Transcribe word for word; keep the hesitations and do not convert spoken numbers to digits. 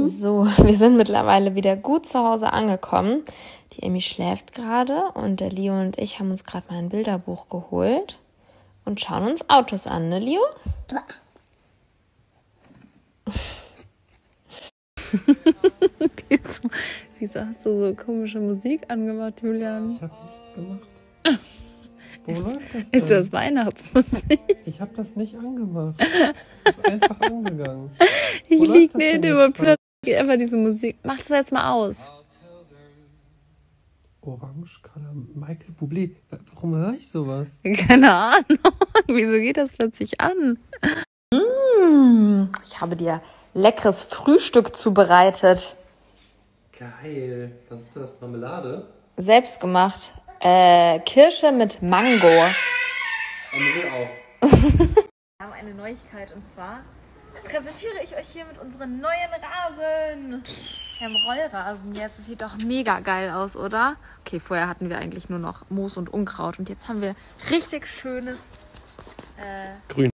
So, wir sind mittlerweile wieder gut zu Hause angekommen. Die Emmy schläft gerade und der Leo und ich haben uns gerade mal ein Bilderbuch geholt und schauen uns Autos an, ne Leo? Ja. wieso, wieso hast du so komische Musik angemacht, Julian? Ich habe nichts gemacht. Wo ist, läuft das denn? Ist das Weihnachtsmusik? Ich habe das nicht angemacht. Es ist einfach angegangen. Ich Wo lieg läuft das neben denn dem jetzt und plötzlich einfach diese Musik. Mach das jetzt mal aus. Orange Color Michael Bublé. Warum höre ich sowas? Keine Ahnung. Wieso geht das plötzlich an? Mmh, ich habe dir leckeres Frühstück zubereitet. Geil. Was ist das? Marmelade? Selbst gemacht. Äh, Kirsche mit Mango. Emil auch. Wir haben eine Neuigkeit und zwar präsentiere ich euch hier mit unseren neuen Rasen. Wir haben Rollrasen jetzt. Das sieht doch mega geil aus, oder? Okay, vorher hatten wir eigentlich nur noch Moos und Unkraut und jetzt haben wir richtig schönes äh, Grün.